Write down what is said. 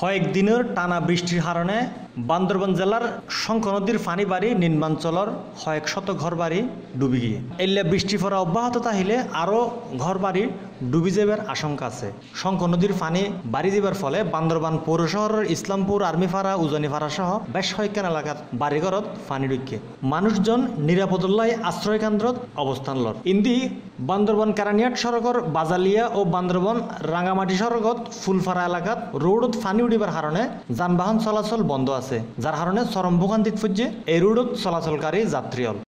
কয়েকদিনের টানা বৃষ্টির কারণে বান্দরবান জেলার শঙ্খ নদীর পানি বাড়ি নিম্নাঞ্চলের কয়েক শত ঘর বাড়ি ডুবি গিয়ে এলে বৃষ্টি পড়া অব্যাহত তাহলে আরও ঘর বাড়ি ডুবি যাবার আশঙ্কা আছে। শঙ্খ নদীর পানি বাড়ি যাবার ফলে বান্দরবান পৌর শহরের ইসলামপুর আর্মিপাড়া উজনিপাড়া সহ বেশ কয়েকখান এলাকার বাড়িঘরত পানি ঢুকে মানুষজন নিরাপদুল্লায় আশ্রয় কেন্দ্রত অবস্থান লর। ইন্দি বান্দরবান কারানিয়াট সড়কের বাজালিয়া ও বান্দরবান রাঙামাটি সড়কত ফুলফাড়া এলাকাত রোডত পানি উঠিবার কারণে যানবাহন চলাচল বন্ধ আছে, যার কারণে চরম ভোগান্তিত ফুজছে এই রোডত চলাচলকারী যাত্রীল।